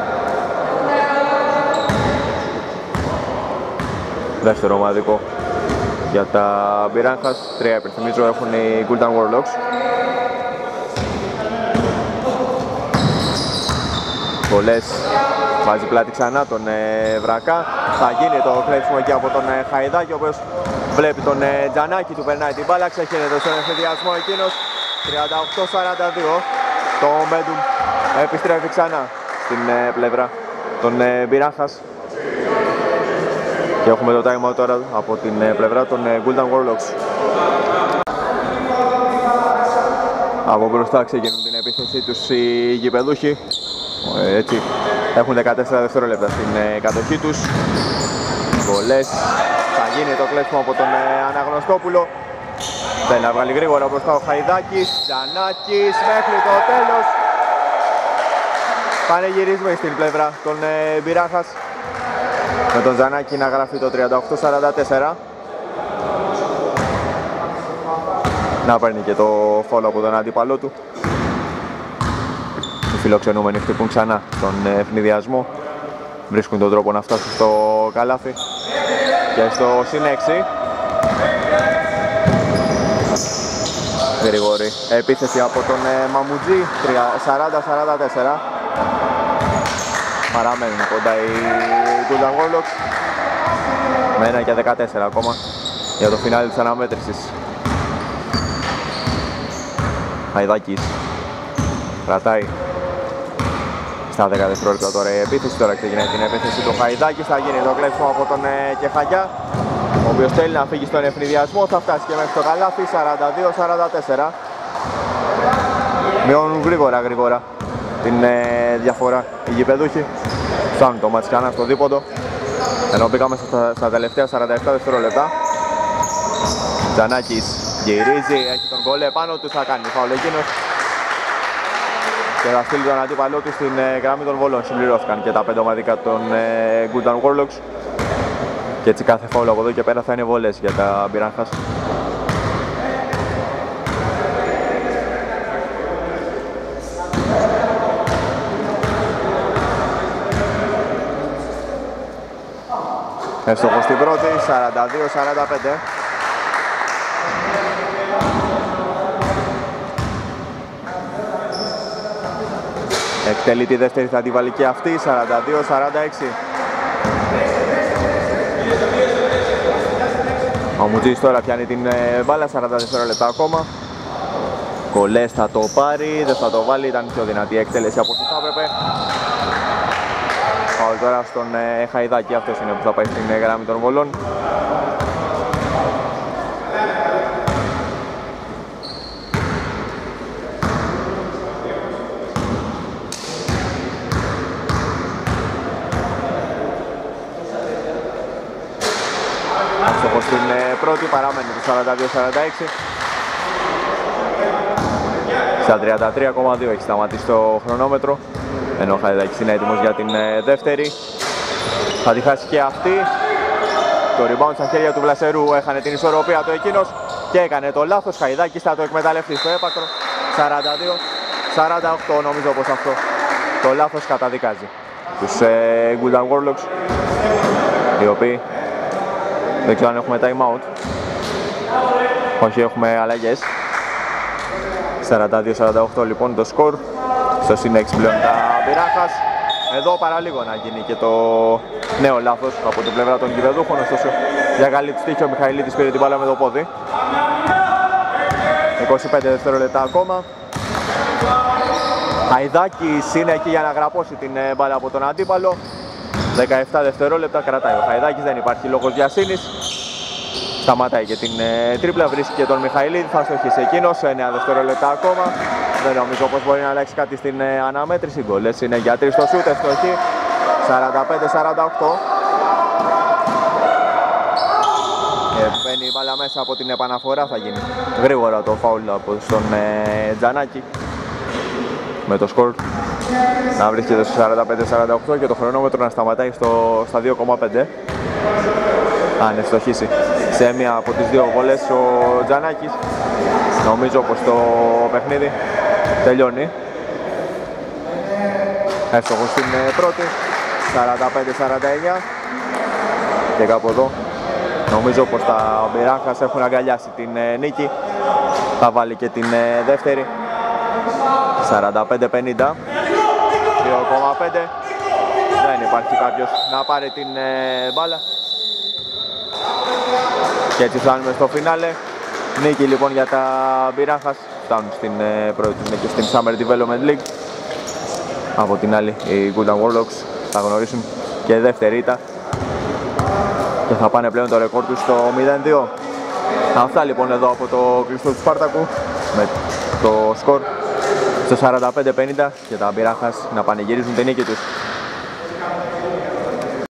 Δεύτερο ομαδικό για τα Μπιράνχας. Τρία υπενθυμίζω έχουν οι Guldan Warlocks. Πολλές, βάζει πλάτη ξανά τον ε, Βρακά. Θα γίνει το κλέψιμο εκεί από τον ε, Χαϊδάκη, ο οποίος βλέπει τον ε, Τζανάκη, του περνάει την μπάλα, ξεχύνεται στον ευθυδιασμό εκείνος. τριάντα οκτώ σαράντα δύο. Το Μέντουμ επιστρέφει ξανά στην ε, πλευρά των ε, Μπιράνχας. Και έχουμε το time out τώρα από την ε, πλευρά των ε, Guldan Warlocks. Από μπροστά ξεκινούν την επίθεση τους οι γηπεδούχοι. Έτσι, έχουν δεκατέσσερα δευτερόλεπτα στην ε, κατοχή τους. Γκολές, θα γίνει το κλέψιμο από τον ε, Αναγνωστόπουλο. Θέλει να βγάλει γρήγορα μπροστά ο Χαϊδάκης. Τζανάκης μέχρι το τέλος. Πανεγυρίζουμε στην πλευρά των ε, Μπιράνχας, με τον Τζανάκη να γράφει το τριάντα οκτώ σαράντα τέσσερα. Να παίρνει και το φόλο από τον αντίπαλό του. Οι φιλοξενούμενοι χτυπούν ξανά τον ευνηδιασμό. Βρίσκουν τον τρόπο να φτάσουν στο καλάθι. Και στο συν έξι. Γρήγορη επίθεση από τον Μαμουτζή. σαράντα σαράντα τέσσερα. Παραμένουν κοντά οι Guldan Warlocks με ένα και δεκατέσσερα ακόμα για το φινάλι της αναμέτρησης. Χαϊδάκης κρατάει στα δέκα δευτερόλεπτα τώρα η επίθεση. Τώρα ξεκινάει την επίθεση του Χαϊδάκης. Θα γίνει το κλέψιμο από τον Κεχαγιά, ο οποίος θέλει να φύγει στον ευνηδιασμό. Θα φτάσει και μέχρι το καλάθι. Σαράντα δύο σαράντα τέσσερα. Μειώνουν γρήγορα γρήγορα την ε, διαφορά οι γηπεδούχοι. Φτάνουν το μάτς ξανά στο δίποντο, ενώ μπήκαμε στα, στα τελευταία σαράντα επτά δευτερόλεπτα. Τζανάκης γυρίζει, έχει τον γκολ πάνω του, θα κάνει φάουλ εκείνος και θα στείλει τον αντίπαλό του στην ε, γραμμή των βολών. Συμπληρώθηκαν και τα πέντε ομαδικά των ε, Guldan Warlocks και έτσι κάθε φάουλ από εδώ και πέρα θα είναι βολές για τα Μπιράνχας. Εύστοχος στην πρώτη, σαράντα δύο σαράντα πέντε. Εκτελεί τη δεύτερη, θα την βάλει και αυτή, σαράντα δύο σαράντα έξι. Ο Μουτζής τώρα πιάνει την μπάλα, σαράντα δευτερόλεπτα ακόμα. Κολές θα το πάρει, δεν θα το βάλει, ήταν πιο δυνατή εκτέλεση από ό,τι θα έπρεπε. Πάω τώρα στον ε, Χαϊδάκη, αυτός είναι που θα πάει στην ε, γραμμή των βολών. όπως την πρώτη, παραμένει το σαράντα δύο σαράντα έξι. Στα τριάντα τρία κόμμα δύο έχει σταματήσει το χρονόμετρο, ενώ ο Χαϊδάκης είναι έτοιμος για την δεύτερη. Θα τη χάσει και αυτή. Το rebound στα χέρια του Βλασερού, έχανε την ισορροπία του εκείνος και έκανε το λάθος. Χαϊδάκης θα το εκμεταλλευτεί στο έπακρο. σαράντα δύο σαράντα οκτώ, νομίζω πως αυτό το λάθος καταδικάζει τους ε, Guldan Warlocks, οι οποίοι δεν ξέρω αν έχουμε time out. Όχι, έχουμε αλλαγές. σαράντα δύο σαράντα οκτώ λοιπόν το σκορ. Στο συν έξι πλέον τα Μπιράχας. Εδώ παραλίγο να γίνει και το νέο λάθος από την πλευρά των κυπεδούχων, ωστόσο για καλή του τύχη ο Μιχαηλίδης πήρε την μπάλα με το πόδι. είκοσι πέντε δευτερόλεπτα ακόμα. Χαϊδάκης είναι εκεί για να γραπώσει την μπάλα από τον αντίπαλο. δεκαεπτά δευτερόλεπτα κρατάει ο Χαϊδάκης, δεν υπάρχει λόγος βιασύνης. Σταματάει και την ε, τρίπλα, βρίσκει και τον Μιχαηλίδη, θα στοχίσει εκείνος. εννέα δευτερόλεπτα ακόμα. Δεν νομίζω πως μπορεί να αλλάξει κάτι στην ε, αναμέτρηση. Γκολές είναι για τρεις στο σούτ, ευστοχή. σαράντα πέντε σαράντα οκτώ. Και μπαίνει η μπάλα μέσα από την επαναφορά, θα γίνει γρήγορα το φάουλ από τον ε, Τζανάκη. Με το σκορ να βρίσκεται στο σαράντα πέντε σαράντα οκτώ και το χρονόμετρο να σταματάει στο, στα δύο κόμμα πέντε. Αν ευστοχίσει σε μία από τις δύο βολές ο Τζανάκης, νομίζω πως το παιχνίδι τελειώνει. Εύστοχος στην πρώτη, σαράντα πέντε σαράντα εννιά. Και κάπου εδώ νομίζω πως τα Μπιράχας έχουν αγκαλιάσει την νίκη. Θα βάλει και την δεύτερη, σαράντα πέντε πενήντα, δύο κόμμα πέντε. Δεν υπάρχει κάποιος να πάρει την μπάλα. Και έτσι φτάνουμε στο φινάλε. Νίκη λοιπόν για τα Μπιράχας. Φτάνουν στην πρώτη τους νίκη στην Summer Development League. Από την άλλη οι Guldan Warlocks θα γνωρίσουν και δεύτερη ήττα και θα πάνε πλέον το ρεκόρ τους στο μηδέν δύο. Αυτά λοιπόν εδώ από το κλειστό του Σπάρτακου με το σκορ στο σαράντα πέντε πενήντα και τα Μπιράχας να πανηγυρίζουν την νίκη τους.